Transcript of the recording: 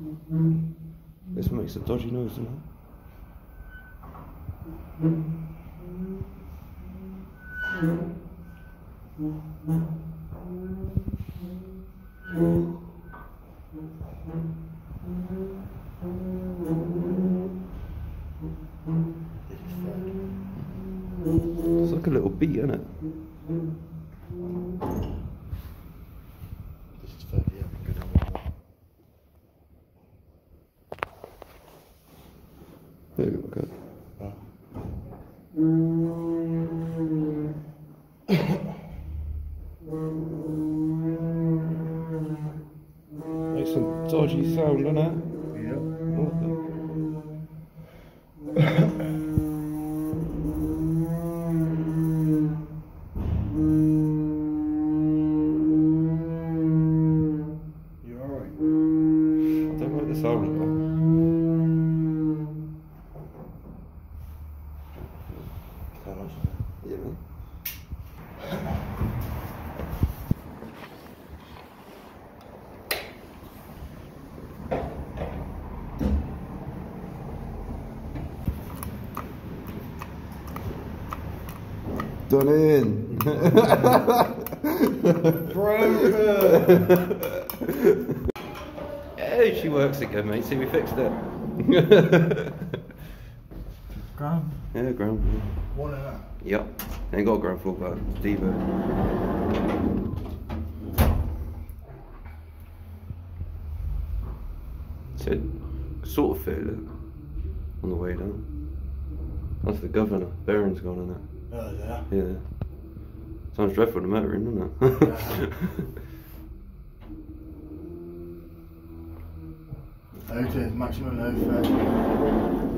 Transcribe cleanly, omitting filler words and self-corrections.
This makes a dodgy noise, doesn't it? It's like a little beat, isn't it? This is 30, yeah, we can go down with that. There we go. Makes some dodgy sound, doesn't it? Yeah. You alright? I don't like the sound of that. How much? Yeah, man. Done in. Hey, she works again, mate. See, we fixed it. Ground? Yeah, ground floor. One and that. Yep. Ain't got a ground floor, but Devo. So, sort of fitted it on the way down. That's the governor. Baron's gone in it. Oh, yeah. Yeah. Sounds dreadful to motor in, doesn't it? Otis, maximum low fare.